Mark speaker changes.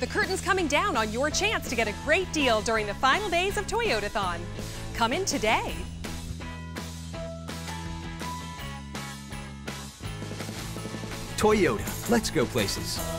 Speaker 1: The curtain's coming down on your chance to get a great deal during the final days of Toyotathon. Come in today.
Speaker 2: Toyota, let's go places.